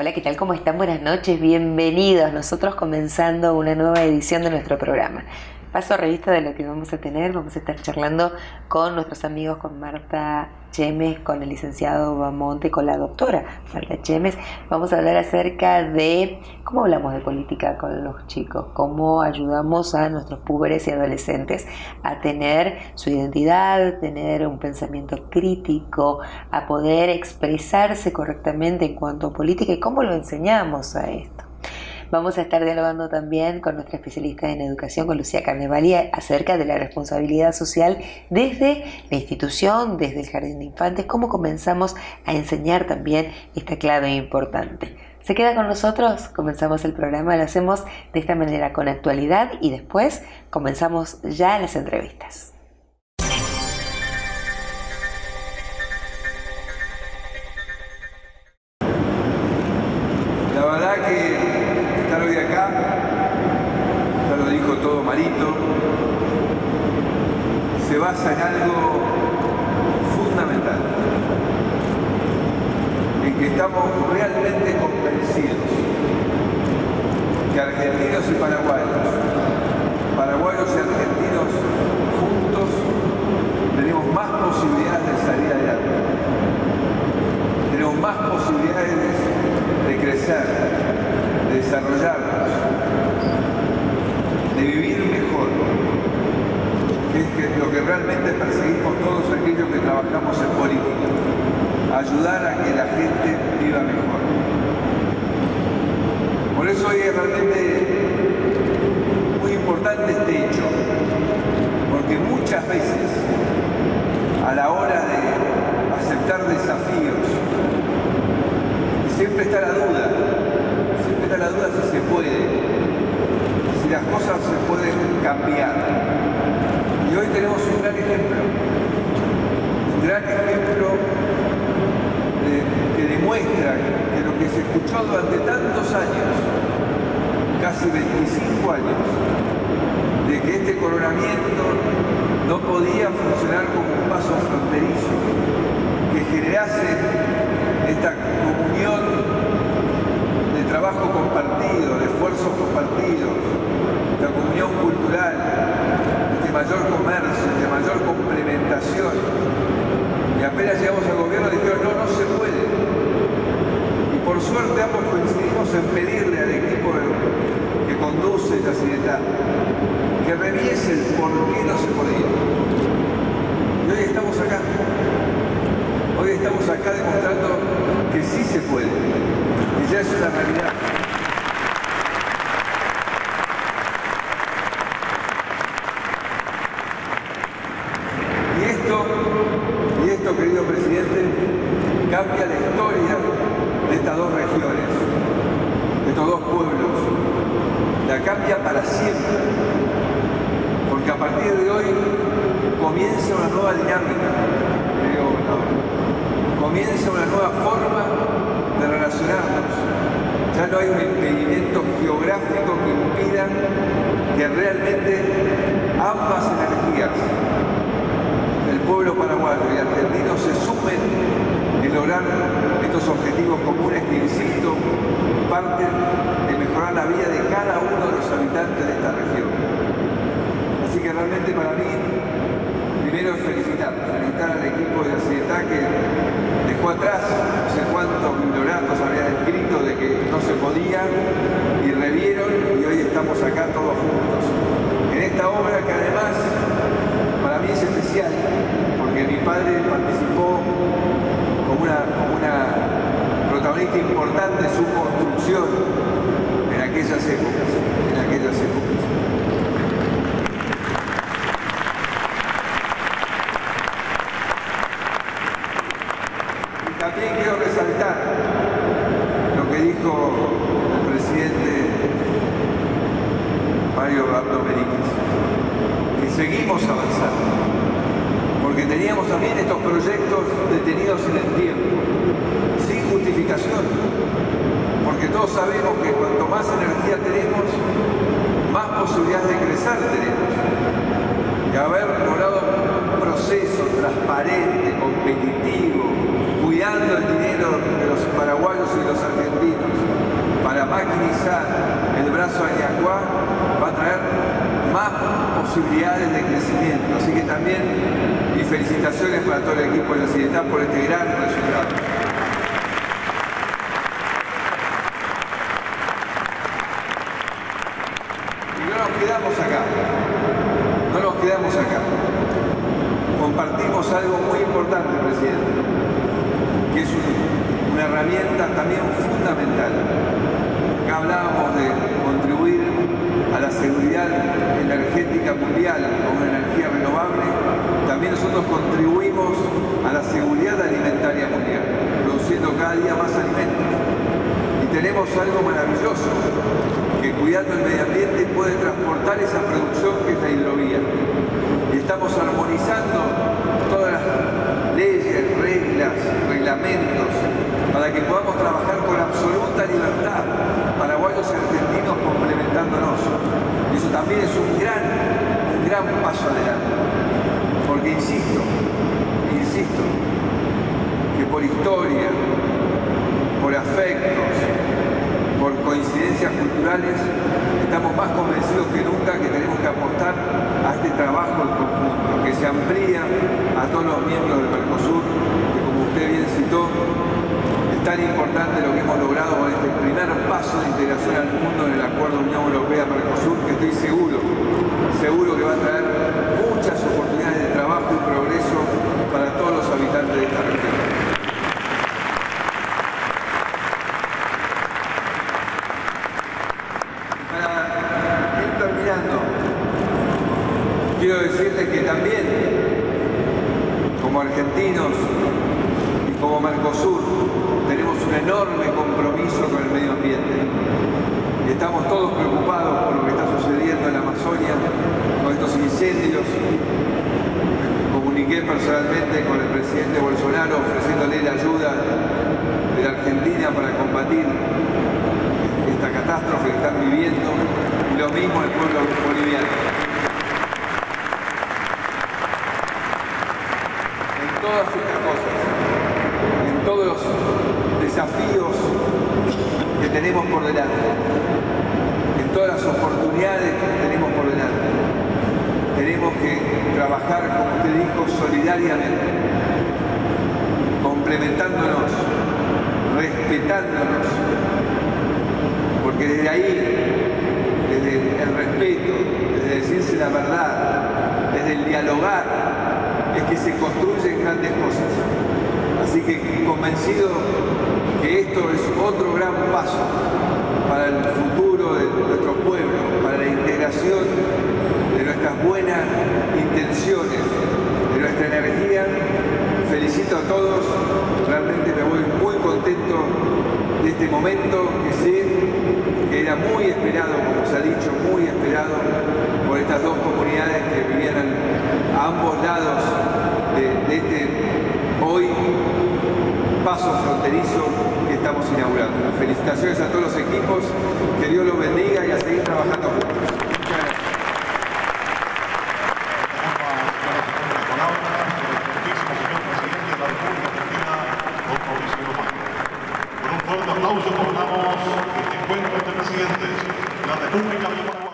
Hola, ¿qué tal? ¿Cómo están? Buenas noches, bienvenidos. Nosotros comenzando una nueva edición de nuestro programa. Paso a revista de lo que vamos a tener. Vamos a estar charlando con nuestros amigos, con Marta Chemes, con el licenciado Bamonte, con la doctora Marta Chemes. Vamos a hablar acerca de cómo hablamos de política con los chicos, cómo ayudamos a nuestros púberes y adolescentes a tener su identidad, tener un pensamiento crítico, a poder expresarse correctamente en cuanto a política y cómo lo enseñamos a esto. Vamos a estar dialogando también con nuestra especialista en educación, con Lucía Carnevali, acerca de la responsabilidad social desde la institución, desde el jardín de infantes, cómo comenzamos a enseñar también esta clave importante. ¿Se queda con nosotros? Comenzamos el programa, lo hacemos de esta manera con actualidad y después comenzamos ya las entrevistas. La verdad que estar hoy acá, ya lo dijo todo Marito, se basa en algo fundamental, en que estamos realmente convencidos que argentinos y paraguayos y argentinos juntos tenemos más posibilidades de salir adelante, tenemos más posibilidades de crecer, de desarrollarnos, de vivir mejor, que es lo que realmente perseguimos todos aquellos que trabajamos en política, ayudar a que la gente viva mejor. Por eso hoy es realmente muy importante este hecho, porque muchas veces a la hora de aceptar desafíos, siempre está la duda si se puede, si las cosas se pueden cambiar. Y hoy tenemos un gran ejemplo que demuestra que lo que se escuchó durante tantos años, casi 25 años, de que este coronamiento no podía funcionar como un paso fronterizo, que generase esta comunión de trabajo compartido, de esfuerzos compartidos, de comunión cultural, de mayor comercio, de mayor complementación. Y apenas llegamos al gobierno dijeron, no se puede. Y por suerte ambos coincidimos en pedirle al equipo que conduce la CIDETA que reviese el por qué no se podía. Y hoy estamos acá. Hoy estamos acá demostrando que sí se puede, que ya es una realidad. Y esto, querido presidente, cambia la historia de estas dos regiones, de estos dos pueblos. La cambia para siempre, porque a partir de hoy comienza una nueva dinámica. Comienza una nueva forma de relacionarnos. Ya no hay un impedimento geográfico que impida que realmente ambas energías, el pueblo paraguayo y argentino, se sumen en lograr estos objetivos comunes que, insisto, parten de mejorar la vida de cada uno de los habitantes de esta región. Así que realmente para mí, primero es felicitar al equipo de la CIDETA que dejó atrás no sé cuántos bibliografos habían escrito de que no se podía y revieron, y hoy estamos acá todos juntos en esta obra que además para mí es especial porque mi padre participó como una protagonista importante en su construcción en aquellas épocas. También quiero resaltar lo que dijo el presidente Mario Abdo Benítez, que seguimos avanzando, porque teníamos también estos proyectos detenidos en el tiempo, sin justificación, porque todos sabemos que cuanto más energía tenemos, más posibilidades de crecer tenemos. Y haber logrado un proceso transparente, competitivo, cuidando el dinero de los paraguayos y de los argentinos, Soñacuá va a traer más posibilidades de crecimiento. Así que también mis felicitaciones para todo el equipo de la Occidental por este gran resultado. Y no nos quedamos acá. No nos quedamos acá. Compartimos algo muy importante, presidente, que es una herramienta también fundamental. Acá hablábamos de contribuir a la seguridad energética mundial con una energía renovable. También nosotros contribuimos a la seguridad alimentaria mundial, produciendo cada día más alimentos. Y tenemos algo maravilloso, que cuidando el medio ambiente puede transportar esa producción que es la hidrovía. Y estamos armonizando todas las leyes, reglas, reglamentos, para que podamos trabajar con absoluta libertad, paraguayos y argentinos complementándonos. Y eso también es un gran paso adelante. Porque insisto, que por historia, por afectos, por coincidencias culturales, estamos más convencidos que nunca que tenemos que apostar a este trabajo en conjunto, que se amplía a todos los miembros del Mercosur, que como usted bien citó, es tan importante lo que hemos logrado con este primer paso de integración al mundo en el Acuerdo Unión Europea-Mercosur, que estoy seguro que va a traer muchas oportunidades de trabajo y progreso para todos los habitantes de esta región. Quiero decirles que también, como argentinos y como Mercosur, tenemos un enorme compromiso con el medio ambiente. Y estamos todos preocupados por lo que está sucediendo en la Amazonia, con estos incendios. Comuniqué personalmente con el presidente Bolsonaro ofreciéndole la ayuda de la Argentina para combatir esta catástrofe que están viviendo, y lo mismo el pueblo boliviano. Todas estas cosas, en todos los desafíos que tenemos por delante, en todas las oportunidades que tenemos por delante, tenemos que trabajar, como usted dijo, solidariamente, complementándonos, respetándonos, porque desde ahí, desde el respeto, desde decirse la verdad, desde el dialogar, es que se construyen grandes cosas. Así que convencido que esto es otro gran paso para el futuro de nuestro pueblo, para la integración de nuestras buenas intenciones, de nuestra energía. Felicito a todos, realmente me voy muy contento de este momento que sé que era muy esperado, como se ha dicho, muy esperado por estas dos comunidades que vivían a ambos lados de este hoy paso fronterizo que estamos inaugurando. Felicitaciones a todos los equipos, que Dios los bendiga y a seguir trabajando juntos. Muchas gracias. Con un fuerte aplauso coronamos este encuentro entre presidentes de la República de Paraguay.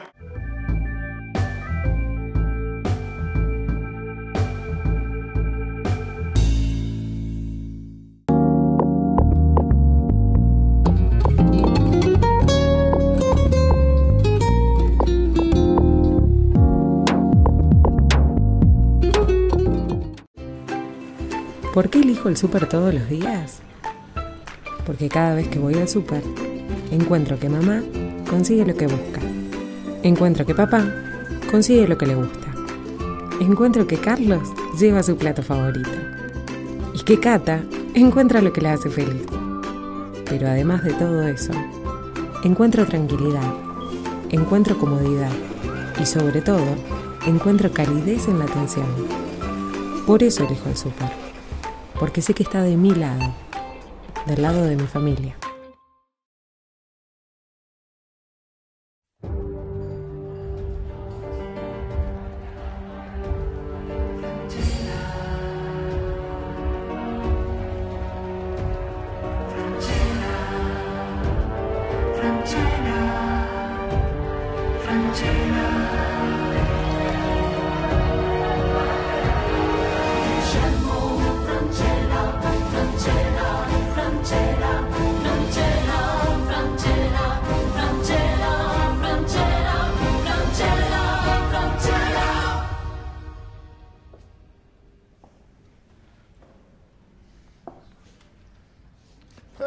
¿Por qué elijo el súper todos los días? Porque cada vez que voy al súper, encuentro que mamá consigue lo que busca. Encuentro que papá consigue lo que le gusta. Encuentro que Carlos lleva su plato favorito. Y que Cata encuentra lo que la hace feliz. Pero además de todo eso, encuentro tranquilidad, encuentro comodidad y sobre todo, encuentro calidez en la atención. Por eso elijo el súper. Porque sé que está de mi lado, del lado de mi familia.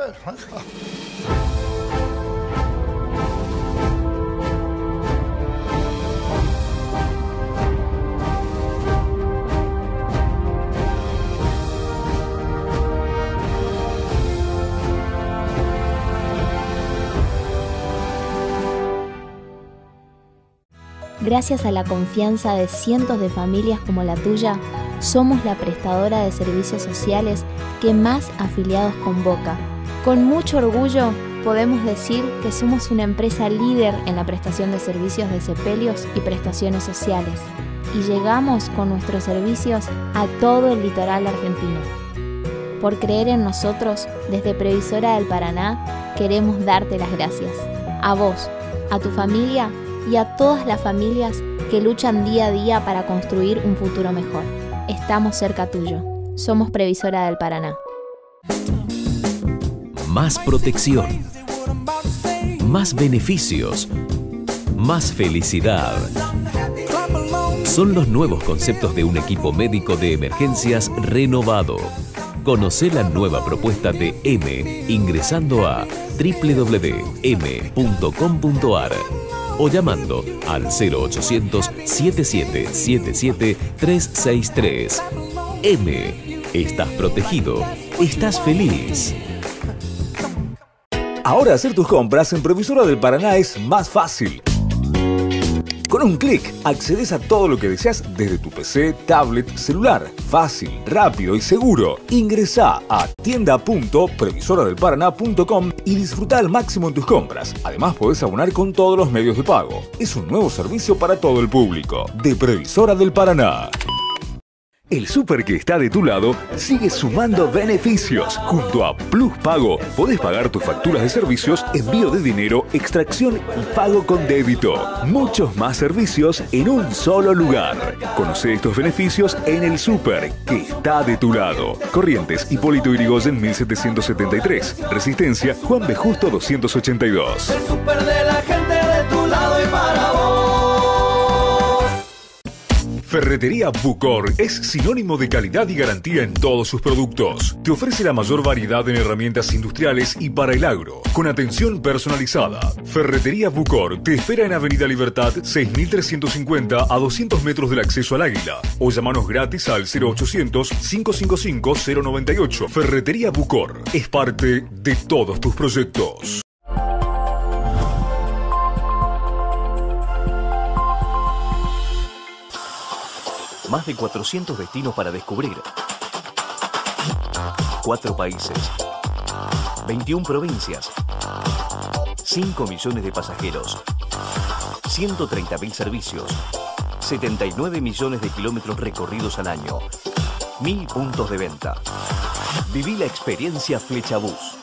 Gracias a la confianza de cientos de familias como la tuya, somos la prestadora de servicios sociales que más afiliados convoca. Con mucho orgullo podemos decir que somos una empresa líder en la prestación de servicios de sepelios y prestaciones sociales, y llegamos con nuestros servicios a todo el litoral argentino. Por creer en nosotros, desde Previsora del Paraná, queremos darte las gracias. A vos, a tu familia y a todas las familias que luchan día a día para construir un futuro mejor. Estamos cerca tuyo. Somos Previsora del Paraná. Más protección, más beneficios, más felicidad. Son los nuevos conceptos de un equipo médico de emergencias renovado. Conoce la nueva propuesta de M ingresando a www.m.com.ar o llamando al 0800 7777 363. M. Estás protegido. Estás feliz. Ahora hacer tus compras en Previsora del Paraná es más fácil. Con un clic, accedes a todo lo que deseas desde tu PC, tablet, celular. Fácil, rápido y seguro. Ingresá a tienda.previsoradelparaná.com y disfruta al máximo en tus compras. Además, podés abonar con todos los medios de pago. Es un nuevo servicio para todo el público. De Previsora del Paraná. El súper que está de tu lado sigue sumando beneficios. Junto a Plus Pago, podés pagar tus facturas de servicios, envío de dinero, extracción y pago con débito. Muchos más servicios en un solo lugar. Conoce estos beneficios en el súper que está de tu lado. Corrientes, Hipólito Yrigoyen 1773. Resistencia, Juan B. Justo 282. El súper de la gente de tu lado y para vos. Ferretería Bucor es sinónimo de calidad y garantía en todos sus productos. Te ofrece la mayor variedad en herramientas industriales y para el agro, con atención personalizada. Ferretería Bucor te espera en Avenida Libertad 6350 a 200 metros del acceso al Águila. O llamanos gratis al 0800-555-098. Ferretería Bucor es parte de todos tus proyectos. Más de 400 destinos para descubrir. 4 países. 21 provincias. 5 millones de pasajeros. 130.000 servicios. 79 millones de kilómetros recorridos al año. 1000 puntos de venta. Viví la experiencia Flechabús.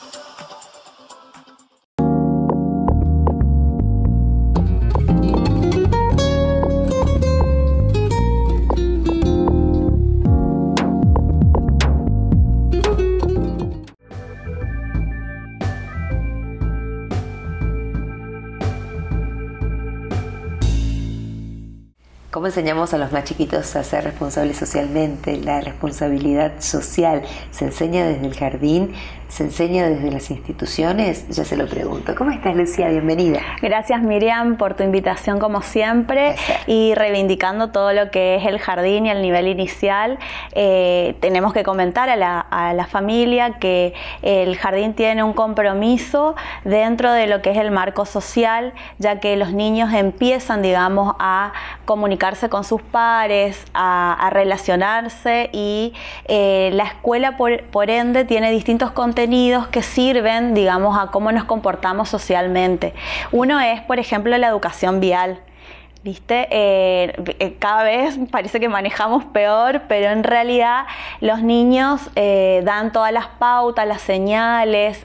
¿Cómo enseñamos a los más chiquitos a ser responsables socialmente? La responsabilidad social se enseña desde el jardín, se enseña desde las instituciones. Ya se lo pregunto. ¿Cómo estás, Lucía? Bienvenida. Gracias, Miriam, por tu invitación como siempre. Gracias. Y reivindicando todo lo que es el jardín y el nivel inicial. Tenemos que comentar a la familia que el jardín tiene un compromiso dentro de lo que es el marco social, ya que los niños empiezan, digamos, a comunicarse con sus pares, a relacionarse, y la escuela por ende tiene distintos contenidos que sirven, digamos, a cómo nos comportamos socialmente. Uno es, por ejemplo, la educación vial. ¿Viste? Cada vez parece que manejamos peor, pero en realidad los niños dan todas las pautas, las señales,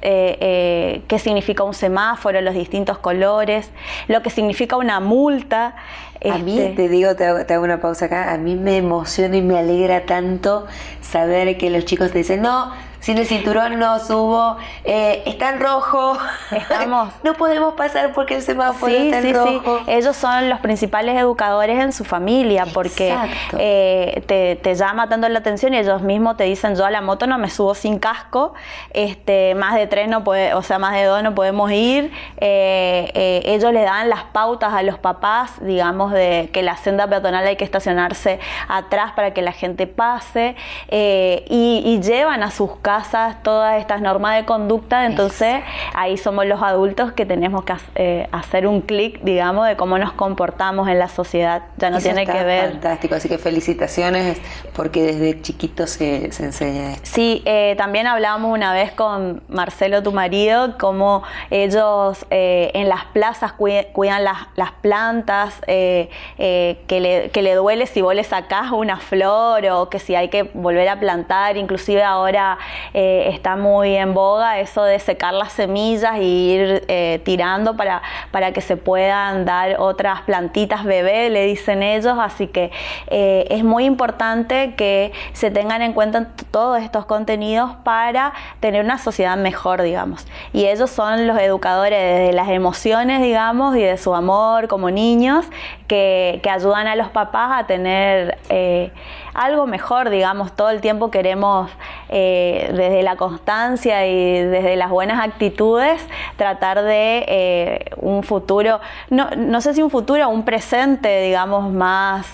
qué significa un semáforo, los distintos colores, lo que significa una multa. A mí, te digo, te hago una pausa acá, a mí me emociona y me alegra tanto saber que los chicos te dicen, no, sin el cinturón no subo, está en rojo, no podemos pasar porque el semáforo está en rojo. Sí. Ellos son los principales educadores en su familia, porque te llama tanto la atención y ellos mismos te dicen, yo a la moto no me subo sin casco, más de 3 no puede, o sea, más de 2 no podemos ir. Ellos le dan las pautas a los papás, digamos, de que la senda peatonal hay que estacionarse atrás para que la gente pase, y llevan a sus casas todas estas normas de conducta. Entonces ahí somos los adultos que tenemos que hacer un clic, digamos, de cómo nos comportamos en la sociedad. Ya no tiene que ver. Fantástico, así que felicitaciones porque desde chiquitos se enseña esto. Sí, también hablábamos una vez con Marcelo, tu marido, cómo ellos en las plazas cuidan las plantas, que le duele si vos le sacás una flor, o que si hay que volver a plantar. Inclusive ahora está muy en boga eso de secar las semillas y ir tirando para que se puedan dar otras plantitas bebé, le dicen ellos. Así que es muy importante que se tengan en cuenta todos estos contenidos para tener una sociedad mejor, digamos. Y ellos son los educadores de las emociones, digamos, y de su amor como niños, que ayudan a los papás a tener algo mejor, digamos. Todo el tiempo queremos, desde la constancia y desde las buenas actitudes, tratar de un futuro, no sé si un futuro o un presente, digamos, más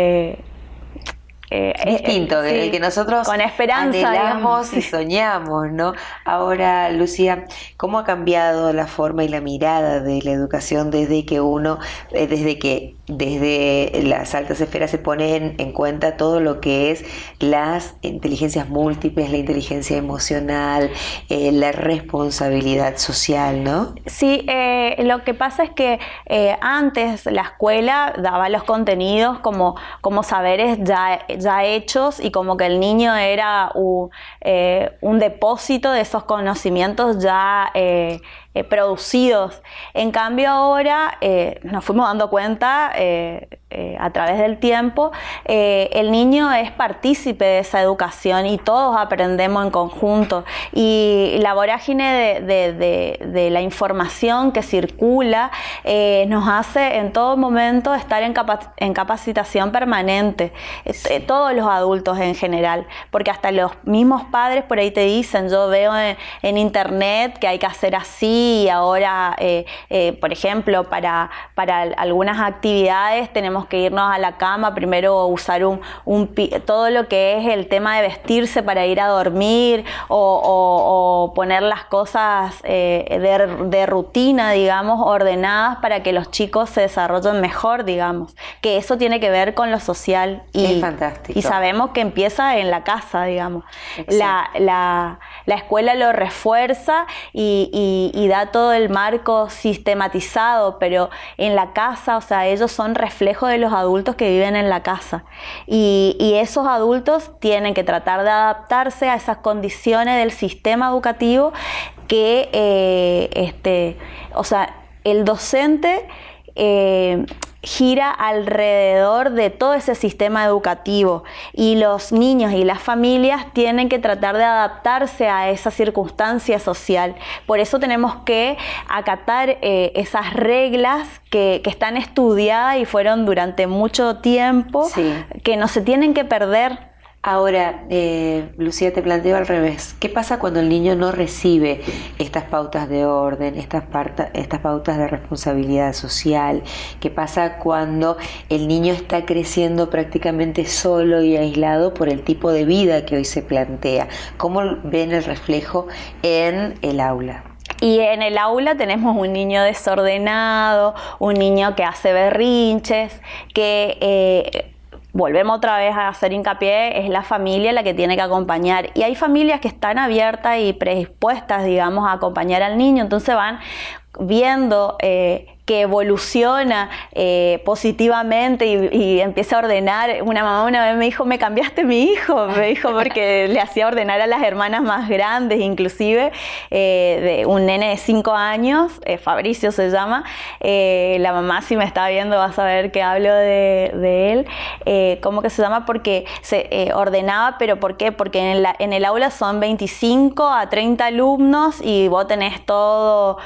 distinto, sí, el que nosotros con esperanza, anhelamos y soñamos, ¿no? Ahora, Lucía, ¿cómo ha cambiado la forma y la mirada de la educación desde que desde las altas esferas se pone en cuenta todo lo que es las inteligencias múltiples, la inteligencia emocional, la responsabilidad social, ¿no? Sí, lo que pasa es que antes la escuela daba los contenidos como saberes ya hechos, y como que el niño era un depósito de esos conocimientos ya producidos. En cambio ahora nos fuimos dando cuenta a través del tiempo, el niño es partícipe de esa educación y todos aprendemos en conjunto, y la vorágine de la información que circula nos hace en todo momento estar en capacitación permanente, todos los adultos en general, porque hasta los mismos padres por ahí te dicen, yo veo en internet que hay que hacer así, y ahora por ejemplo para algunas actividades tenemos que irnos a la cama, primero usar todo lo que es el tema de vestirse para ir a dormir, o poner las cosas de rutina, digamos, ordenadas para que los chicos se desarrollen mejor, digamos, que eso tiene que ver con lo social, es fantástico. Y sabemos que empieza en la casa, digamos. La escuela lo refuerza y da todo el marco sistematizado, pero en la casa, o sea, ellos son reflejo de los adultos que viven en la casa, y esos adultos tienen que tratar de adaptarse a esas condiciones del sistema educativo que, o sea, el docente gira alrededor de todo ese sistema educativo, y los niños y las familias tienen que tratar de adaptarse a esa circunstancia social. Por eso tenemos que acatar esas reglas que están estudiadas y fueron durante mucho tiempo, que no se tienen que perder. Ahora, Lucía, te planteo al revés. ¿Qué pasa cuando el niño no recibe estas pautas de orden, estas pautas de responsabilidad social? ¿Qué pasa cuando el niño está creciendo prácticamente solo y aislado por el tipo de vida que hoy se plantea? ¿Cómo ven el reflejo en el aula? Y en el aula tenemos un niño desordenado, un niño que hace berrinches, que volvemos otra vez a hacer hincapié, es la familia la que tiene que acompañar. Y hay familias que están abiertas y predispuestas, digamos, a acompañar al niño. Entonces van viendo que evoluciona positivamente y empieza a ordenar. Una mamá una vez me dijo, me cambiaste mi hijo, me dijo, porque le hacía ordenar a las hermanas más grandes, inclusive de un nene de 5 años, Fabricio se llama. La mamá, si me está viendo, va a saber que hablo de él. ¿Cómo que se llama? Porque se ordenaba, pero ¿por qué? Porque en el aula son 25 a 30 alumnos y vos tenés todo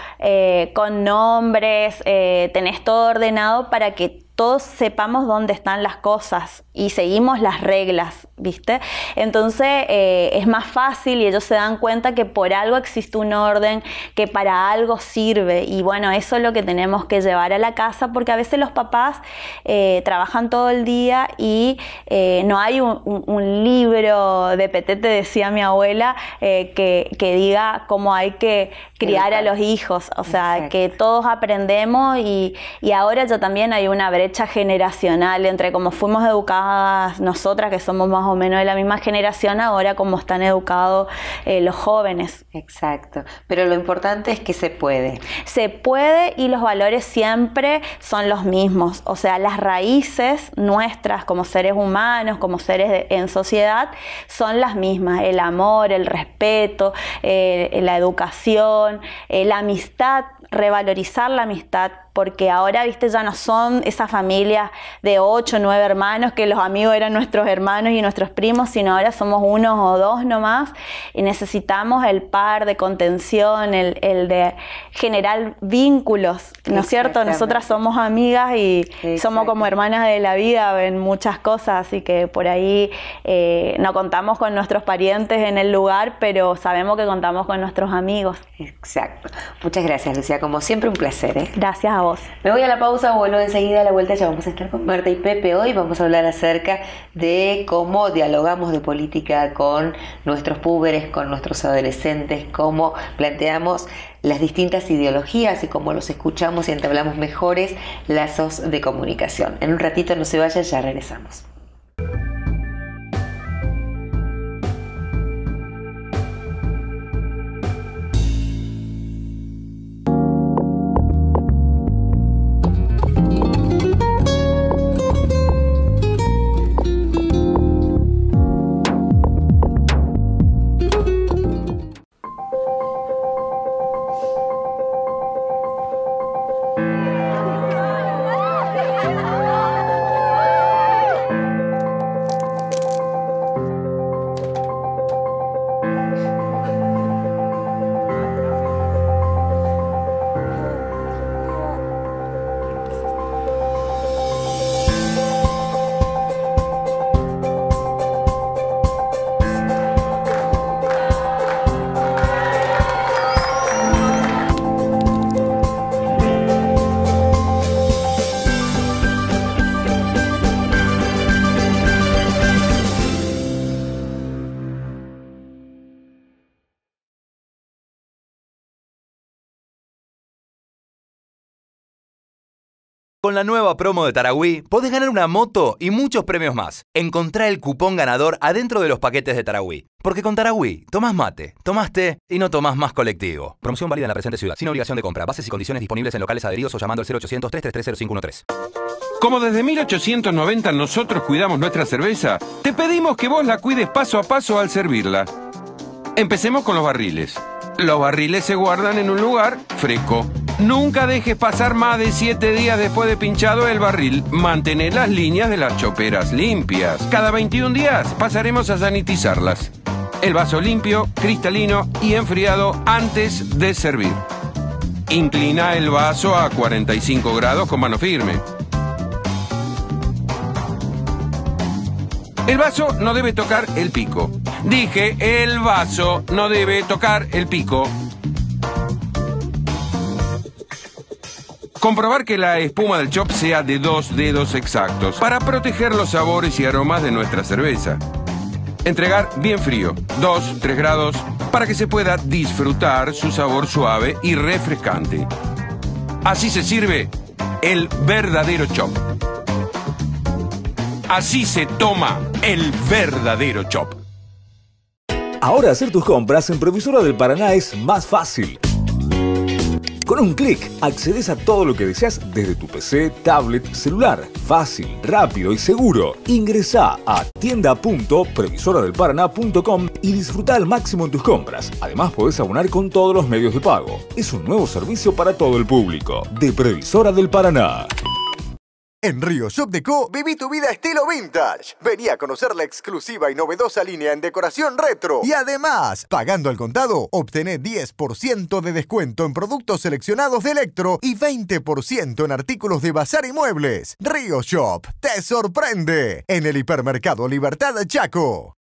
con nombres, tenés todo ordenado para que todos sepamos dónde están las cosas y seguimos las reglas, ¿viste? Entonces es más fácil y ellos se dan cuenta que por algo existe un orden, que para algo sirve, y bueno, eso es lo que tenemos que llevar a la casa, porque a veces los papás trabajan todo el día y no hay un libro de petete, decía mi abuela, que diga cómo hay que criar a los hijos, o sea, exacto, que todos aprendemos y ahora ya también hay una brecha generacional entre cómo fuimos educadas nosotras, que somos más o menos de la misma generación, ahora cómo están educados los jóvenes. Exacto, pero lo importante es que se puede. Se puede, y los valores siempre son los mismos, o sea, las raíces nuestras como seres humanos, como seres en sociedad, son las mismas: el amor, el respeto, la educación, la amistad, revalorizar la amistad, porque ahora, viste, ya no son esas familias de 8 o 9 hermanos que los amigos eran nuestros hermanos y nuestros primos, sino ahora somos 1 o 2 nomás, y necesitamos el par de contención, el de generar vínculos, ¿no es cierto? Nosotras somos amigas y somos como hermanas de la vida en muchas cosas, así que por ahí no contamos con nuestros parientes en el lugar, pero sabemos que contamos con nuestros amigos. Exacto. Muchas gracias, Lucía, como siempre un placer, ¿eh? Gracias a vos. Me voy a la pausa, vuelvo enseguida. A la vuelta ya vamos a estar con Marta y Pepe. Hoy vamos a hablar acerca de cómo dialogamos de política con nuestros púberes, con nuestros adolescentes, cómo planteamos las distintas ideologías y cómo los escuchamos y entablamos mejores lazos de comunicación. En un ratito, no se vayan, ya regresamos. Con la nueva promo de Tarahui, podés ganar una moto y muchos premios más. Encontrá el cupón ganador adentro de los paquetes de Tarahui. Porque con Tarahui, tomás mate, tomás té y no tomás más colectivo. Promoción válida en la presente ciudad, sin obligación de compra. Bases y condiciones disponibles en locales adheridos o llamando al 0800-333-0513. Como desde 1890 nosotros cuidamos nuestra cerveza, te pedimos que vos la cuides paso a paso al servirla. Empecemos con los barriles. Los barriles se guardan en un lugar fresco. Nunca dejes pasar más de 7 días después de pinchado el barril. Mantener las líneas de las choperas limpias. Cada 21 días pasaremos a sanitizarlas. El vaso limpio, cristalino y enfriado antes de servir. Inclina el vaso a 45 grados con mano firme. El vaso no debe tocar el pico. Dije, el vaso no debe tocar el pico. Comprobar que la espuma del chop sea de 2 dedos exactos para proteger los sabores y aromas de nuestra cerveza. Entregar bien frío, 2-3 grados, para que se pueda disfrutar su sabor suave y refrescante. Así se sirve el verdadero chop. Así se toma el verdadero chop. Ahora hacer tus compras en Previsora del Paraná es más fácil. Con un clic, accedes a todo lo que deseas desde tu PC, tablet, celular. Fácil, rápido y seguro. Ingresá a tienda.previsoradelparaná.com y disfruta al máximo en tus compras. Además, podés abonar con todos los medios de pago. Es un nuevo servicio para todo el público. De Previsora del Paraná. En Río Shop Deco, viví tu vida estilo vintage. Vení a conocer la exclusiva y novedosa línea en decoración retro. Y además, pagando al contado, obtené 10% de descuento en productos seleccionados de Electro y 20% en artículos de bazar y muebles. Río Shop te sorprende. En el hipermercado Libertad Chaco.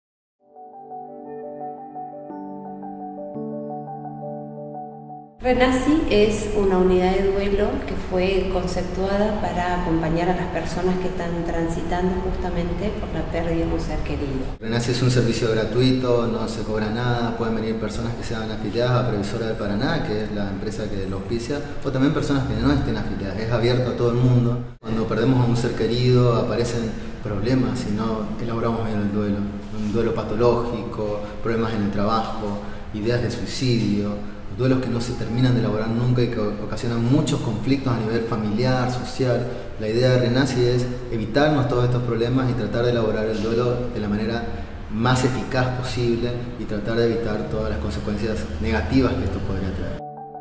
Renací es una unidad de duelo que fue conceptuada para acompañar a las personas que están transitando justamente por la pérdida de un ser querido. Renací es un servicio gratuito, no se cobra nada, pueden venir personas que sean afiliadas a Previsora del Paraná, que es la empresa que lo auspicia, o también personas que no estén afiliadas, es abierto a todo el mundo. Cuando perdemos a un ser querido aparecen problemas y no elaboramos bien el duelo, un duelo patológico, problemas en el trabajo, ideas de suicidio, duelos que no se terminan de elaborar nunca y que ocasionan muchos conflictos a nivel familiar, social. La idea de Renací es evitarnos todos estos problemas y tratar de elaborar el duelo de la manera más eficaz posible y tratar de evitar todas las consecuencias negativas que esto podría traer.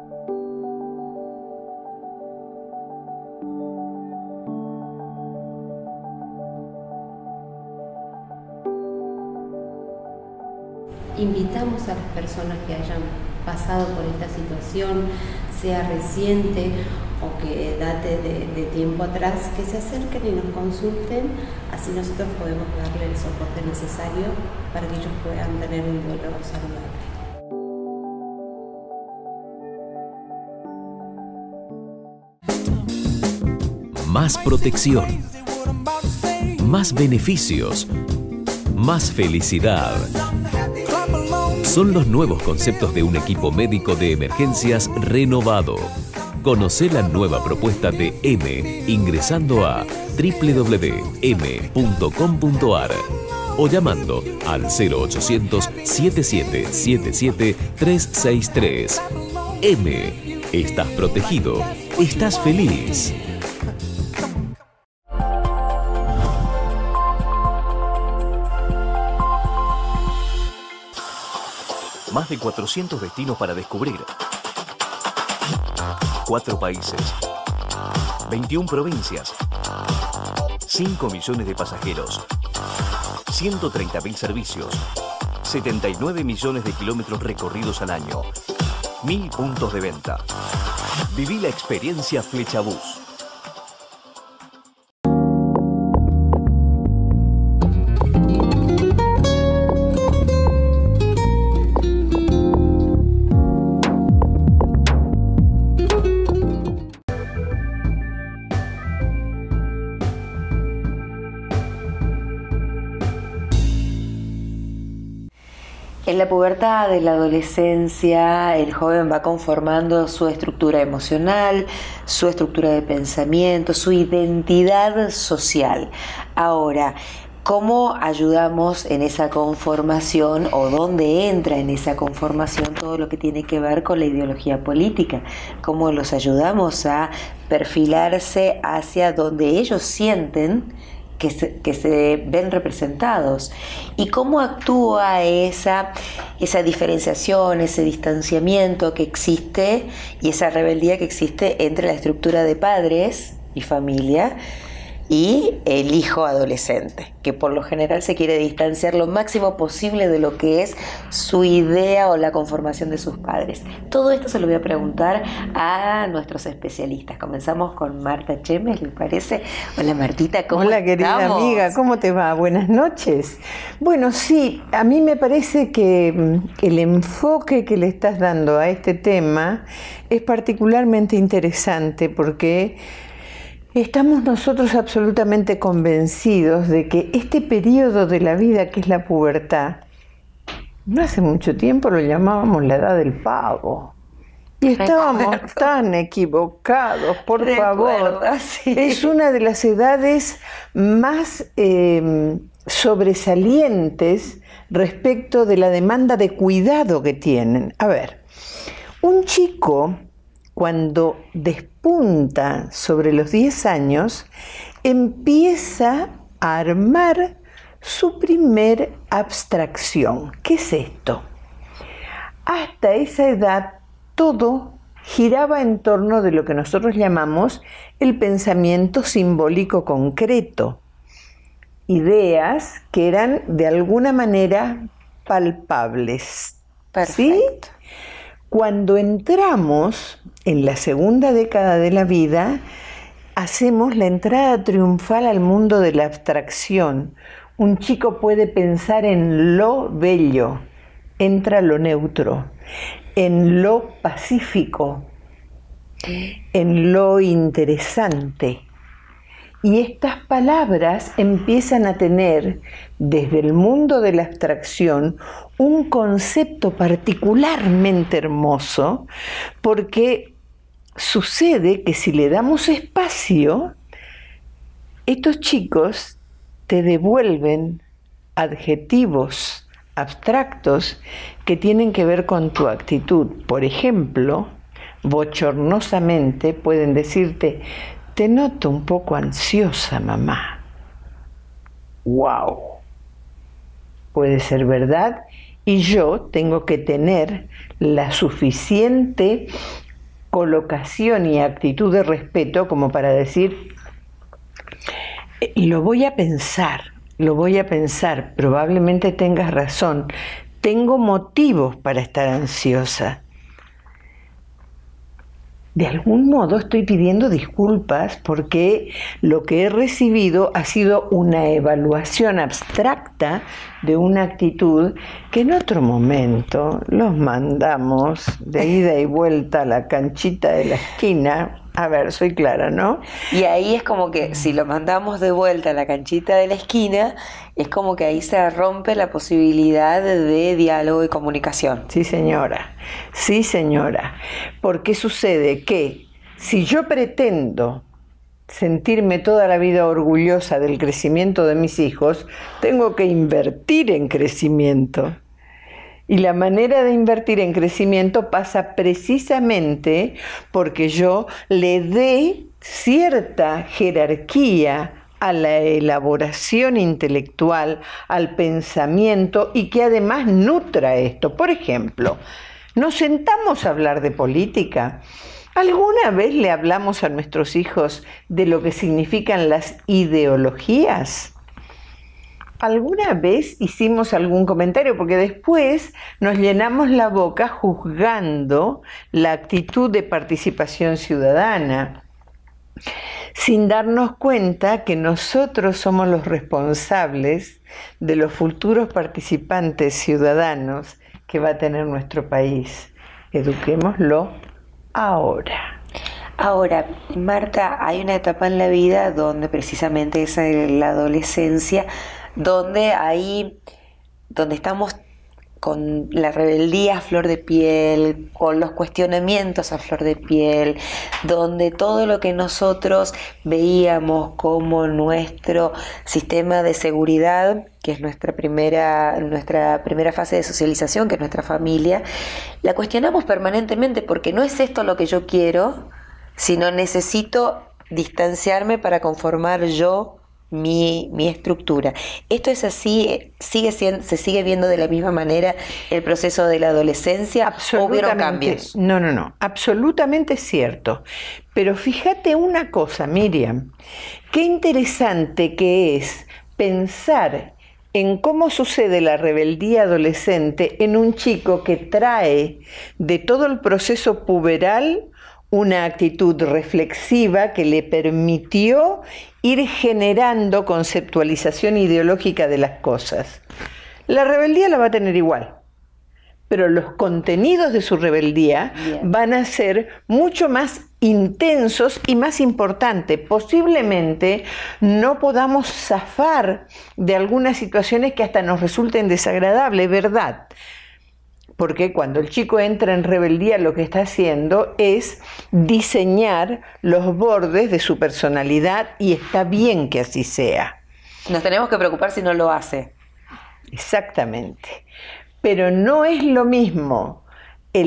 Invitamos a las personas que hayan pasado por esta situación, sea reciente o que date de tiempo atrás, que se acerquen y nos consulten, así nosotros podemos darle el soporte necesario para que ellos puedan tener un duelo saludable. Más protección, más beneficios, más felicidad. Son los nuevos conceptos de un equipo médico de emergencias renovado. Conoce la nueva propuesta de M ingresando a www.m.com.ar o llamando al 0800 7777 363. M. Estás protegido. Estás feliz. Más de 400 destinos para descubrir. 4 países. 21 provincias. 5 millones de pasajeros. 130.000 servicios. 79 millones de kilómetros recorridos al año. 1000 puntos de venta. Viví la experiencia Flechabús. En la pubertad, en la adolescencia, el joven va conformando su estructura emocional, su estructura de pensamiento, su identidad social. Ahora, ¿cómo ayudamos en esa conformación o dónde entra en esa conformación todo lo que tiene que ver con la ideología política? ¿Cómo los ayudamos a perfilarse hacia donde ellos sienten que se ven representados? ¿Y cómo actúa esa diferenciación, ese distanciamiento que existe y esa rebeldía que existe entre la estructura de padres y familia y el hijo adolescente, que por lo general se quiere distanciar lo máximo posible de lo que es su idea o la conformación de sus padres? Todo esto se lo voy a preguntar a nuestros especialistas. Comenzamos con Marta Chemes, ¿le parece? Hola Martita, ¿cómo estamos? Hola querida amiga, ¿cómo te va? Buenas noches. Bueno, sí, a mí me parece que el enfoque que le estás dando a este tema es particularmente interesante porque estamos nosotros absolutamente convencidos de que este periodo de la vida que es la pubertad, no hace mucho tiempo lo llamábamos la edad del pavo. Y estábamos tan equivocados, por favor. Sí. Es una de las edades más sobresalientes respecto de la demanda de cuidado que tienen. A ver, un chico cuando despunta sobre los 10 años, empieza a armar su primer abstracción. ¿Qué es esto? Hasta esa edad todo giraba en torno de lo que nosotros llamamos el pensamiento simbólico concreto. Ideas que eran de alguna manera palpables. Perfecto. ¿Sí? Cuando entramos en la segunda década de la vida, hacemos la entrada triunfal al mundo de la abstracción. Un chico puede pensar en lo bello, entra lo neutro, en lo pacífico, en lo interesante. Y estas palabras empiezan a tener, desde el mundo de la abstracción, un concepto particularmente hermoso, porque sucede que si le damos espacio, estos chicos te devuelven adjetivos abstractos que tienen que ver con tu actitud. Por ejemplo, bochornosamente pueden decirte: te noto un poco ansiosa, mamá. ¡Wow! Puede ser verdad, y yo tengo que tener la suficiente colocación y actitud de respeto como para decir: lo voy a pensar, probablemente tengas razón, tengo motivos para estar ansiosa. De algún modo estoy pidiendo disculpas porque lo que he recibido ha sido una evaluación abstracta de una actitud que en otro momento los mandamos de ida y vuelta a la canchita de la esquina. A ver, soy clara, ¿no? Y ahí es como que si lo mandamos de vuelta a la canchita de la esquina, es como que ahí se rompe la posibilidad de diálogo y comunicación. Sí, señora. Sí, señora. Porque sucede que si yo pretendo sentirme toda la vida orgullosa del crecimiento de mis hijos, tengo que invertir en crecimiento. Y la manera de invertir en crecimiento pasa precisamente porque yo le dé cierta jerarquía a la elaboración intelectual, al pensamiento, y que además nutra esto. Por ejemplo, nos sentamos a hablar de política. ¿Alguna vez le hablamos a nuestros hijos de lo que significan las ideologías? ¿Alguna vez hicimos algún comentario? Porque después nos llenamos la boca juzgando la actitud de participación ciudadana, sin darnos cuenta que nosotros somos los responsables de los futuros participantes ciudadanos que va a tener nuestro país. Eduquémoslo ahora. Ahora, Marta, hay una etapa en la vida donde precisamente es la adolescencia, donde estamos con la rebeldía a flor de piel, con los cuestionamientos a flor de piel, donde todo lo que nosotros veíamos como nuestro sistema de seguridad, que es nuestra primera fase de socialización, que es nuestra familia, la cuestionamos permanentemente porque no es esto lo que yo quiero, sino necesito distanciarme para conformar yo mi estructura. ¿Esto es así? ¿Se sigue viendo de la misma manera el proceso de la adolescencia? ¿O hubieron cambios? No, absolutamente cierto. Pero fíjate una cosa, Miriam, qué interesante que es pensar en cómo sucede la rebeldía adolescente en un chico que trae de todo el proceso puberal una actitud reflexiva que le permitió ir generando conceptualización ideológica de las cosas. La rebeldía la va a tener igual, pero los contenidos de su rebeldía van a ser mucho más intensos y más importantes. Posiblemente no podamos zafar de algunas situaciones que hasta nos resulten desagradables, ¿verdad? Porque cuando el chico entra en rebeldía lo que está haciendo es diseñar los bordes de su personalidad y está bien que así sea. Nos tenemos que preocupar si no lo hace. Exactamente. Pero no es lo mismo el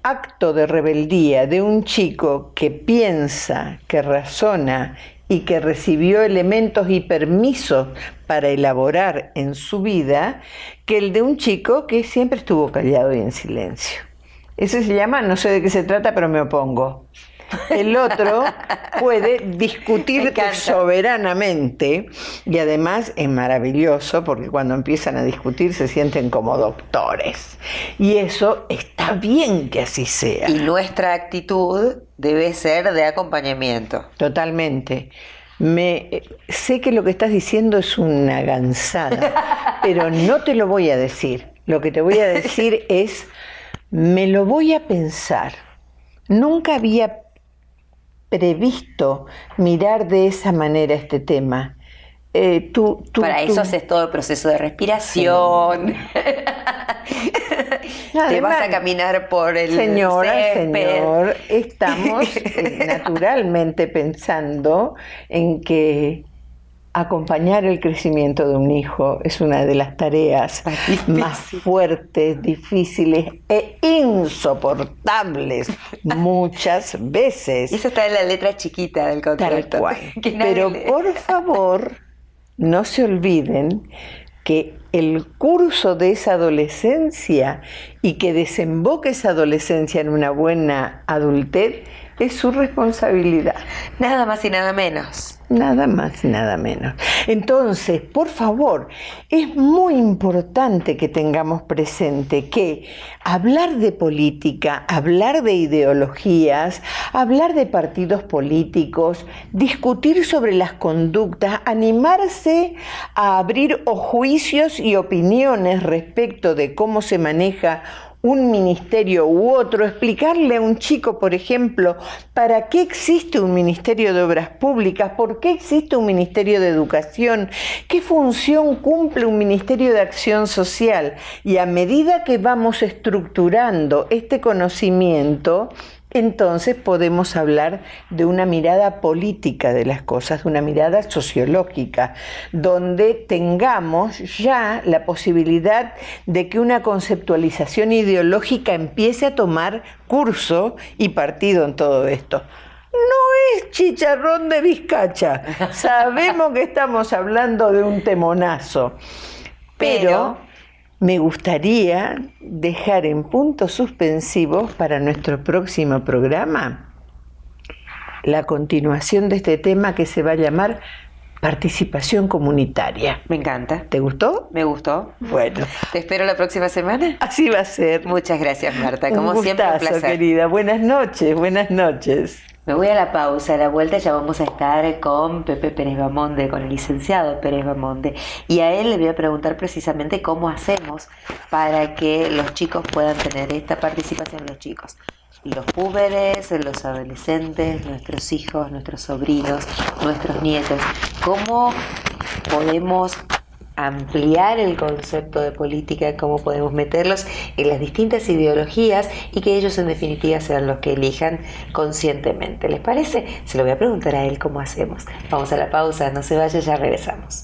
acto de rebeldía de un chico que piensa, que razona y que recibió elementos y permisos para elaborar en su vida, que el de un chico que siempre estuvo callado y en silencio. Ese se llama, no sé de qué se trata, pero me opongo. El otro puede discutirte soberanamente y además es maravilloso porque cuando empiezan a discutir se sienten como doctores. Y eso está bien que así sea. Y nuestra actitud debe ser de acompañamiento. Totalmente. Sé que lo que estás diciendo es una gansada, pero no te lo voy a decir. Lo que te voy a decir es, me lo voy a pensar. Nunca había previsto mirar de esa manera este tema. Para eso haces todo el proceso de respiración. Sí. Te vas a caminar por el Señor, estamos naturalmente pensando en que acompañar el crecimiento de un hijo es una de las tareas más fuertes, difíciles e insoportables muchas veces. Y eso está en la letra chiquita del contrato. Tal cual. Pero por favor, no se olviden que el curso de esa adolescencia y que desemboque esa adolescencia en una buena adultez es su responsabilidad. Nada más y nada menos. Nada más y nada menos. Entonces, por favor, es muy importante que tengamos presente que hablar de política, hablar de ideologías, hablar de partidos políticos, discutir sobre las conductas, animarse a abrir juicios y opiniones respecto de cómo se maneja un ministerio u otro, explicarle a un chico, por ejemplo, para qué existe un Ministerio de Obras Públicas, por qué existe un Ministerio de Educación, qué función cumple un Ministerio de Acción Social. Y a medida que vamos estructurando este conocimiento, entonces podemos hablar de una mirada política de las cosas, de una mirada sociológica, donde tengamos ya la posibilidad de que una conceptualización ideológica empiece a tomar curso y partido en todo esto. No es chicharrón de bizcacha, sabemos que estamos hablando de un temonazo, pero me gustaría dejar en puntos suspensivos para nuestro próximo programa la continuación de este tema que se va a llamar participación comunitaria. Me encanta. ¿Te gustó? Me gustó. Bueno. ¿Te espero la próxima semana? Así va a ser. Muchas gracias, Marta. Como un siempre, un placer. Querida. Buenas noches, buenas noches. Me voy a la pausa, a la vuelta ya vamos a estar con Pepe Pérez Bamonde, con el licenciado Pérez Bamonde, y a él le voy a preguntar precisamente cómo hacemos para que los chicos puedan tener esta participación, los púberes, los adolescentes, nuestros hijos, nuestros sobrinos, nuestros nietos, cómo podemos ampliar el concepto de política, cómo podemos meterlos en las distintas ideologías y que ellos en definitiva sean los que elijan conscientemente. ¿Les parece? Se lo voy a preguntar a él cómo hacemos. Vamos a la pausa, no se vaya, ya regresamos.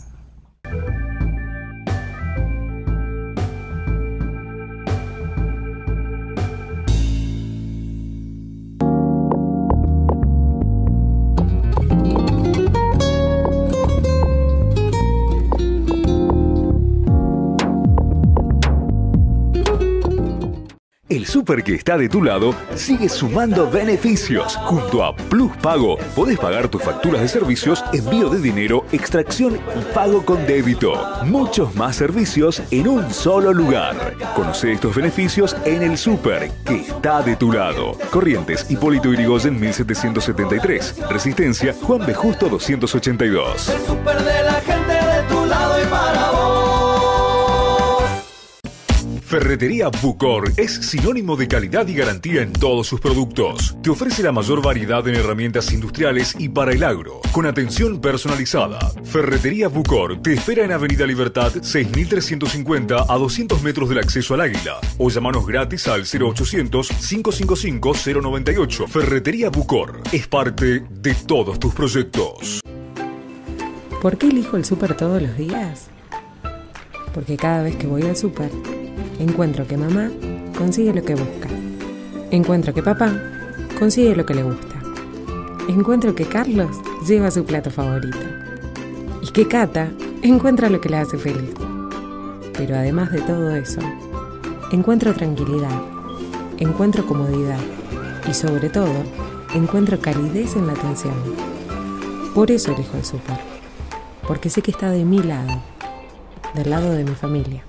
El súper que está de tu lado sigue sumando beneficios. Junto a Plus Pago podés pagar tus facturas de servicios, envío de dinero, extracción y pago con débito. Muchos más servicios en un solo lugar. Conoce estos beneficios en el súper que está de tu lado. Corrientes, Hipólito Yrigoyen 1773. Resistencia, Juan B. Justo 282. El súper de la gente de tu lado y para vos. Ferretería Bucor es sinónimo de calidad y garantía en todos sus productos. Te ofrece la mayor variedad en herramientas industriales y para el agro, con atención personalizada. Ferretería Bucor te espera en Avenida Libertad 6350 a 200 metros del acceso al Águila. O llámanos gratis al 0800-555-098. Ferretería Bucor es parte de todos tus proyectos. ¿Por qué elijo el súper todos los días? Porque cada vez que voy al súper encuentro que mamá consigue lo que busca. Encuentro que papá consigue lo que le gusta. Encuentro que Carlos lleva su plato favorito. Y que Cata encuentra lo que la hace feliz. Pero además de todo eso, encuentro tranquilidad, encuentro comodidad y sobre todo, encuentro calidez en la atención. Por eso elijo el súper, porque sé que está de mi lado, del lado de mi familia.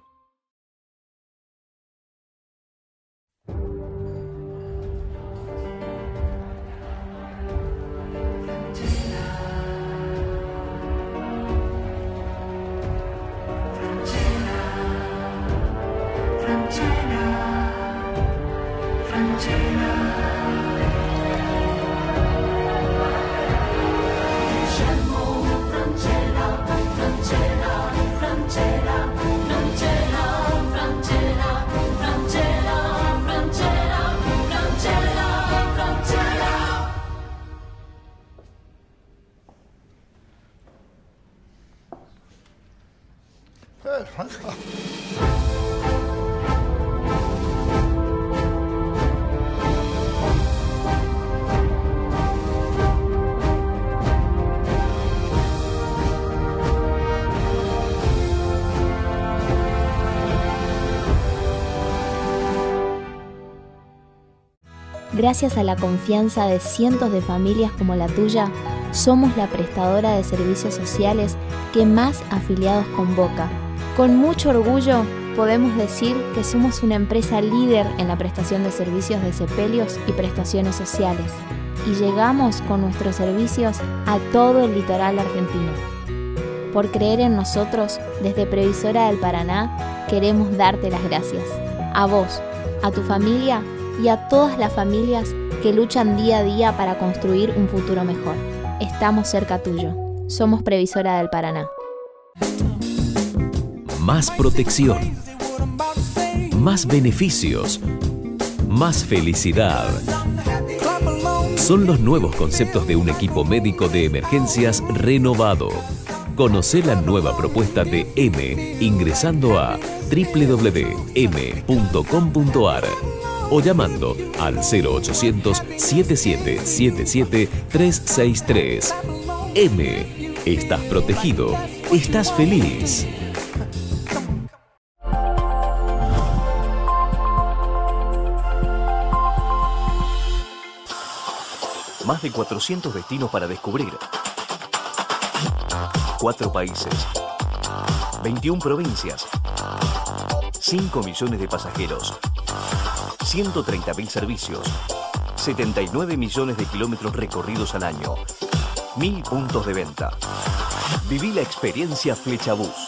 Gracias a la confianza de cientos de familias como la tuya, somos la prestadora de servicios sociales que más afiliados convoca. Con mucho orgullo podemos decir que somos una empresa líder en la prestación de servicios de sepelios y prestaciones sociales. Y llegamos con nuestros servicios a todo el litoral argentino. Por creer en nosotros, desde Previsora del Paraná, queremos darte las gracias. A vos, a tu familia y a todas las familias que luchan día a día para construir un futuro mejor. Estamos cerca tuyo. Somos Previsora del Paraná. Más protección, más beneficios, más felicidad. Son los nuevos conceptos de un equipo médico de emergencias renovado. Conoce la nueva propuesta de M ingresando a www.m.com.ar o llamando al 0800 7777 363. M. Estás protegido. Estás feliz. Más de 400 destinos para descubrir. 4 países. 21 provincias. 5 millones de pasajeros. 130.000 servicios. 79 millones de kilómetros recorridos al año. 1000 puntos de venta. Viví la experiencia Flechabús.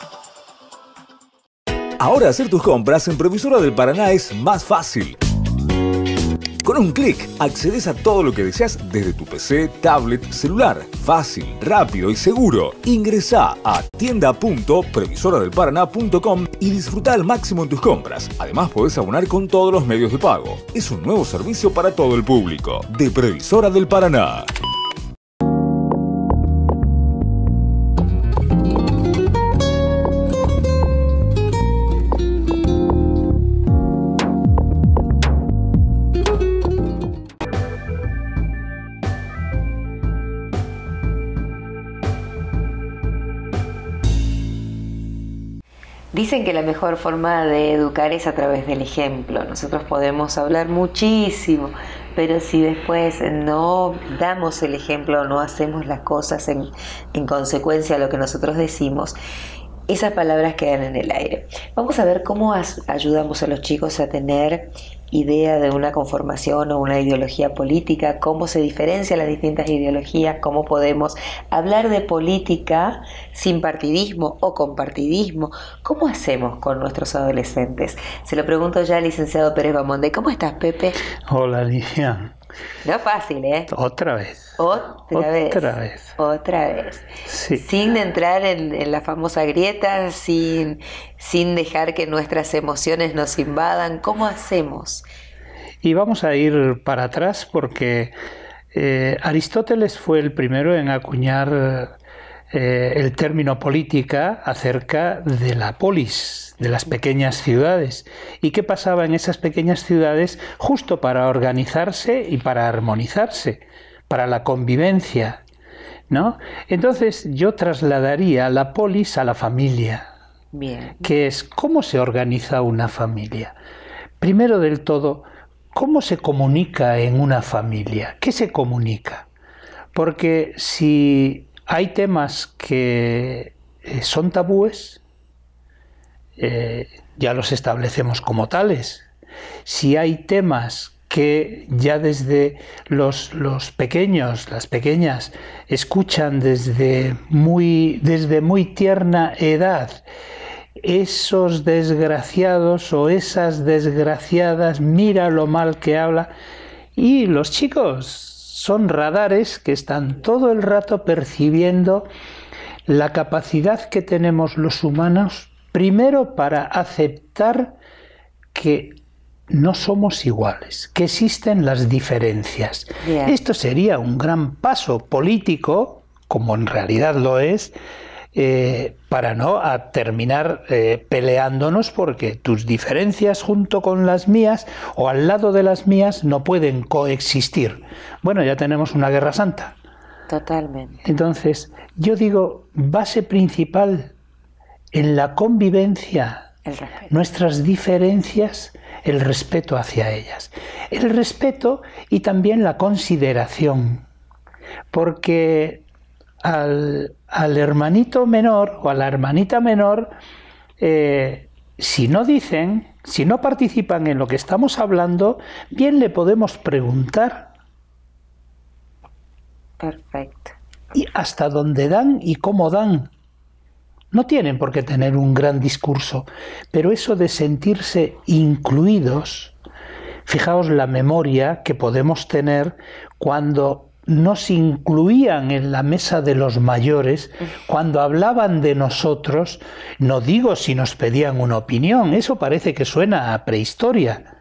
Ahora hacer tus compras en Previsora del Paraná es más fácil. Con un clic, accedes a todo lo que deseas desde tu PC, tablet, celular. Fácil, rápido y seguro. Ingresá a tienda.previsoradelparaná.com y disfruta al máximo en tus compras. Además, podés abonar con todos los medios de pago. Es un nuevo servicio para todo el público. De Previsora del Paraná. Dicen que la mejor forma de educar es a través del ejemplo. Nosotros podemos hablar muchísimo, pero si después no damos el ejemplo, no hacemos las cosas en consecuencia a lo que nosotros decimos, esas palabras quedan en el aire. Vamos a ver cómo ayudamos a los chicos a tener idea de una conformación o una ideología política, cómo se diferencian las distintas ideologías, cómo podemos hablar de política sin partidismo o con partidismo. ¿Cómo hacemos con nuestros adolescentes? Se lo pregunto ya al licenciado Pérez Bamonde. ¿Cómo estás, Pepe? Hola, Alicia. No es fácil, ¿eh? Otra vez. Otra vez. Sí. Sin entrar en la famosa grieta, sin dejar que nuestras emociones nos invadan. ¿Cómo hacemos? Y vamos a ir para atrás porque Aristóteles fue el primero en acuñar el término política acerca de la polis, de las pequeñas ciudades. ¿Y qué pasaba en esas pequeñas ciudades justo para organizarse y para armonizarse, para la convivencia, ¿no? Entonces yo trasladaría la polis a la familia. Bien. Que es cómo se organiza una familia. Primero del todo, ¿cómo se comunica en una familia? ¿Qué se comunica? Porque si hay temas que son tabúes, ya los establecemos como tales. Si hay temas que ya desde los pequeños, las pequeñas, escuchan desde muy tierna edad, esos desgraciados o esas desgraciadas, mira lo mal que habla, y los chicos son radares que están todo el rato percibiendo la capacidad que tenemos los humanos, primero para aceptar que no somos iguales, que existen las diferencias. Bien. Esto sería un gran paso político, como en realidad lo es, para no terminar peleándonos porque tus diferencias junto con las mías o al lado de las mías no pueden coexistir. Bueno, ya tenemos una guerra santa. Totalmente. Entonces, yo digo, base principal en la convivencia, nuestras diferencias, el respeto hacia ellas. El respeto y también la consideración, porque al hermanito menor o a la hermanita menor, si no dicen, si no participan en lo que estamos hablando, bien le podemos preguntar. Perfecto. Y hasta dónde dan y cómo dan. No tienen por qué tener un gran discurso, pero eso de sentirse incluidos, fijaos la memoria que podemos tener cuando nos incluían en la mesa de los mayores, cuando hablaban de nosotros, no digo si nos pedían una opinión, eso parece que suena a prehistoria,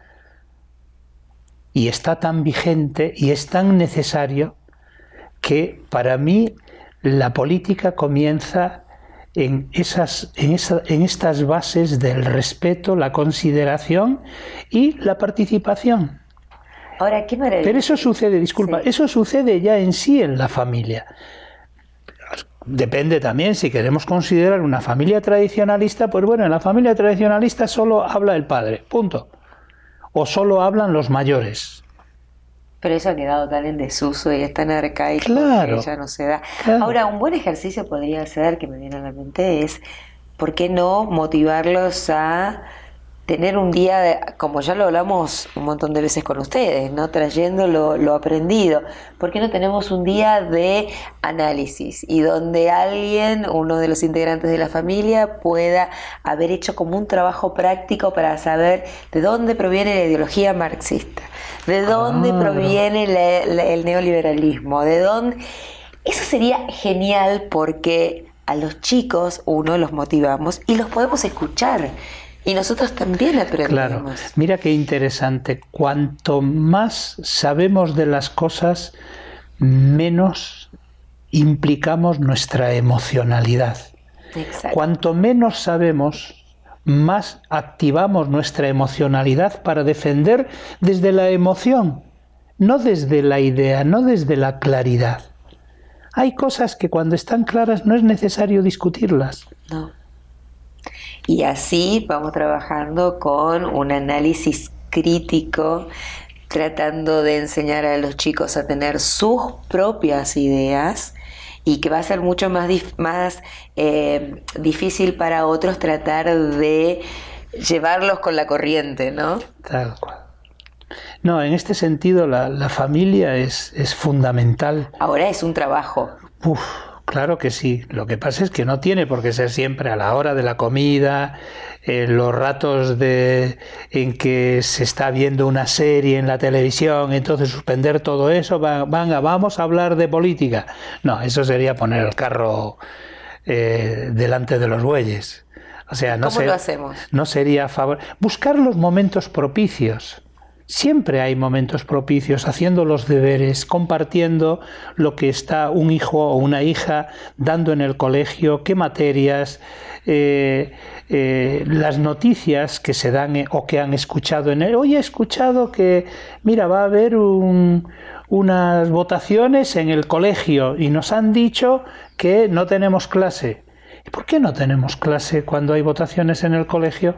y está tan vigente y es tan necesario que para mí la política comienza en estas bases del respeto, la consideración y la participación. Ahora, qué maravilla. Pero eso sucede, disculpa, sí, eso sucede ya en sí en la familia. Depende también, si queremos considerar una familia tradicionalista, pues bueno, en la familia tradicionalista solo habla el padre, punto. O solo hablan los mayores. Pero eso ha quedado tan en desuso y es tan arcaico, claro, que ya no se da. Claro. Ahora, un buen ejercicio podría ser, que me viene a la mente, es ¿por qué no motivarlos a tener un día, como ya lo hablamos un montón de veces con ustedes, ¿no? Trayendo lo aprendido? ¿Por qué no tenemos un día de análisis y donde alguien, uno de los integrantes de la familia, pueda haber hecho como un trabajo práctico para saber de dónde proviene la ideología marxista, de dónde proviene el neoliberalismo, de dónde? Eso sería genial porque a los chicos uno los motivamos y los podemos escuchar. Y nosotros también aprendemos. Claro, mira qué interesante. Cuanto más sabemos de las cosas, menos implicamos nuestra emocionalidad. Exacto. Cuanto menos sabemos, más activamos nuestra emocionalidad para defender desde la emoción, no desde la idea, no desde la claridad. Hay cosas que cuando están claras no es necesario discutirlas. No. Y así vamos trabajando con un análisis crítico, tratando de enseñar a los chicos a tener sus propias ideas, y que va a ser mucho más difícil para otros tratar de llevarlos con la corriente, ¿no? Tal cual. No, en este sentido la familia es fundamental. Ahora es un trabajo. Claro que sí, lo que pasa es que no tiene por qué ser siempre a la hora de la comida, los ratos en que se está viendo una serie en la televisión, entonces suspender todo eso, vamos a hablar de política. No, eso sería poner el carro delante de los bueyes. O sea, ¿Cómo lo hacemos? No sería a favor. Buscar los momentos propicios. Siempre hay momentos propicios, haciendo los deberes, compartiendo lo que está un hijo o una hija dando en el colegio, qué materias, las noticias que se dan o que han escuchado en él. Hoy he escuchado que, mira, va a haber unas votaciones en el colegio y nos han dicho que no tenemos clase. ¿Y por qué no tenemos clase cuando hay votaciones en el colegio?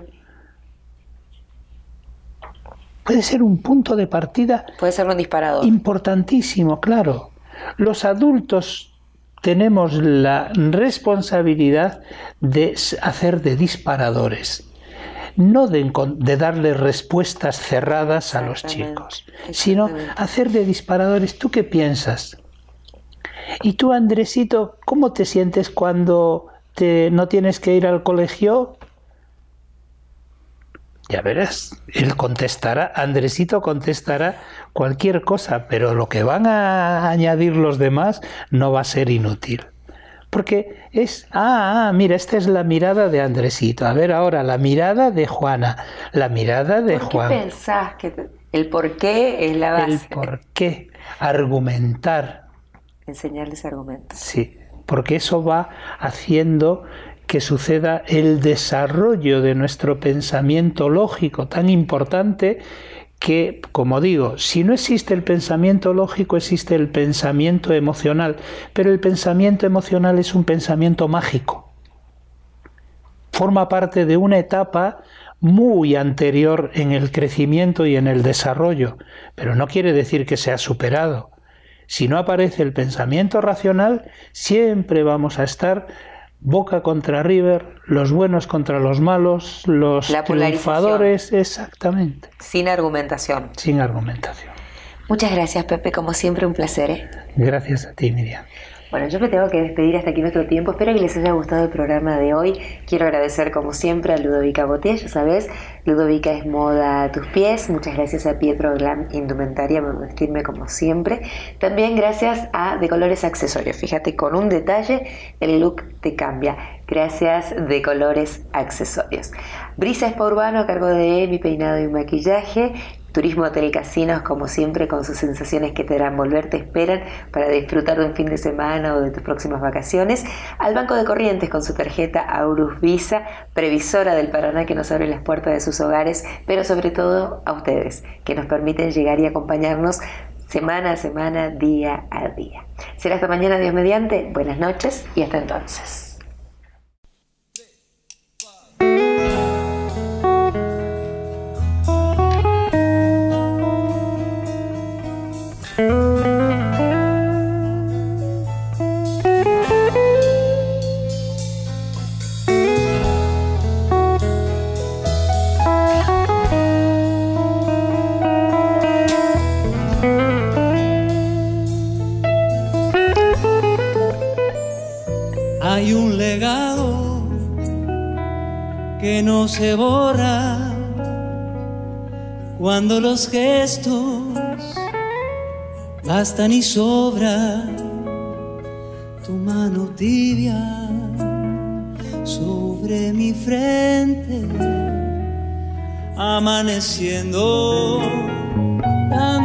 Puede ser un punto de partida. Puede ser un disparador. Importantísimo, claro. Los adultos tenemos la responsabilidad de hacer de disparadores, no de darle respuestas cerradas a los chicos, sino hacer de disparadores. ¿Tú qué piensas? Y tú, Andresito, ¿cómo te sientes cuando no tienes que ir al colegio? Ya verás, él contestará, Andresito contestará cualquier cosa, pero lo que van a añadir los demás no va a ser inútil. Porque es, mira, esta es la mirada de Andresito. A ver ahora, la mirada de Juana, la mirada de Juan. ¿Por qué pensás que el por qué es la base? El por qué, argumentar. Enseñarles argumentos. Sí, porque eso va haciendo que suceda el desarrollo de nuestro pensamiento lógico tan importante que, como digo, si no existe el pensamiento lógico, existe el pensamiento emocional, pero el pensamiento emocional es un pensamiento mágico. Forma parte de una etapa muy anterior en el crecimiento y en el desarrollo, pero no quiere decir que se ha superado. Si no aparece el pensamiento racional, siempre vamos a estar Boca contra River, los buenos contra los malos, los triunfadores, exactamente. Sin argumentación. Sin argumentación. Muchas gracias, Pepe, como siempre un placer. Gracias a ti, Miriam. Bueno, yo me tengo que despedir hasta aquí nuestro tiempo. Espero que les haya gustado el programa de hoy. Quiero agradecer, como siempre, a Ludovica Botier. Ya sabes, Ludovica es moda a tus pies. Muchas gracias a Pietro Glam Indumentaria por vestirme como siempre. También gracias a De Colores Accesorios. Fíjate, con un detalle, el look te cambia. Gracias, De Colores Accesorios. Brisa Spa Urbano, a cargo de mi peinado y maquillaje. Turismo Hotel Casinos, como siempre, con sus sensaciones que te harán volver, te esperan para disfrutar de un fin de semana o de tus próximas vacaciones. Al Banco de Corrientes, con su tarjeta Aurus Visa, Previsora del Paraná, que nos abre las puertas de sus hogares, pero sobre todo a ustedes, que nos permiten llegar y acompañarnos semana a semana, día a día. Será hasta mañana, Dios mediante. Buenas noches y hasta entonces. Hay un legado que no se borra cuando los gestos bastan y sobra. Tu mano tibia sobre mi frente, amaneciendo tan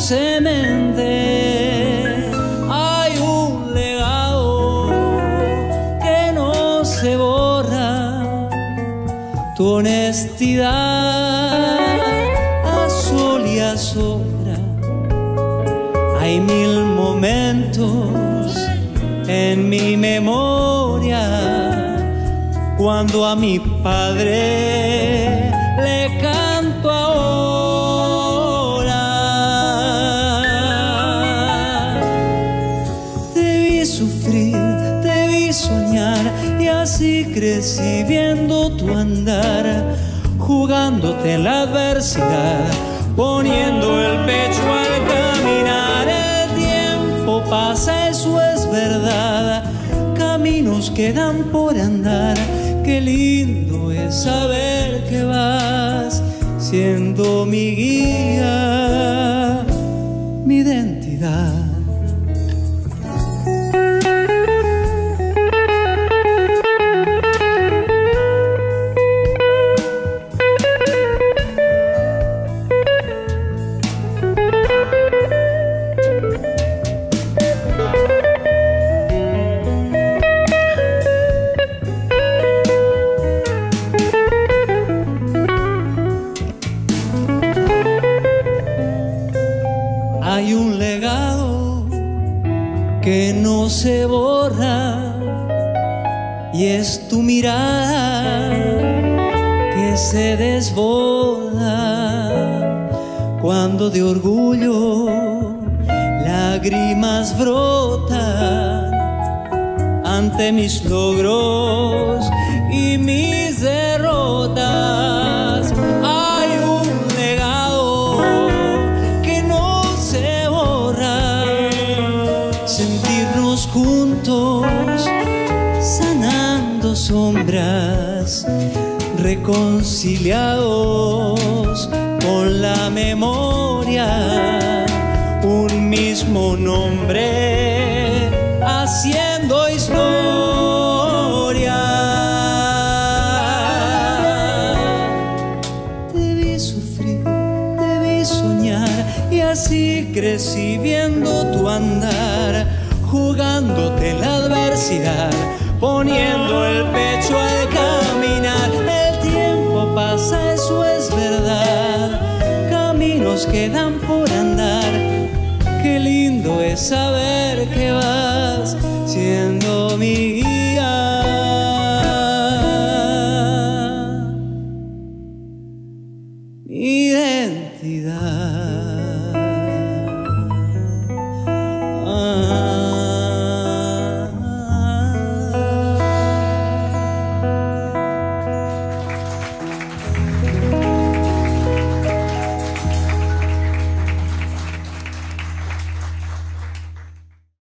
dulcemente. Hay un legado que no se borra, tu honestidad a sol y a sombra. Hay mil momentos en mi memoria cuando a mi padre le canto ahora. Te vi sufrir, te vi soñar y así crecí viendo tu andar, jugándote en la adversidad, poniendo el pecho al caminar. El tiempo pasa, eso es verdad, caminos quedan por andar. Qué lindo es saber que vas siendo mi guía, mi identidad. se desborda cuando de orgullo lágrimas brotan ante mis logros y mis derrotas. Hay un legado que no se borra, sentirnos juntos sanando sombras, reconciliados con la memoria, un mismo nombre haciendo historia. Te vi sufrir, te vi soñar y así crecí viendo tu andar, jugándote la adversidad, poniendo el pecho al caminar. El tiempo pasa, eso es verdad, caminos quedan por andar. Qué lindo es saber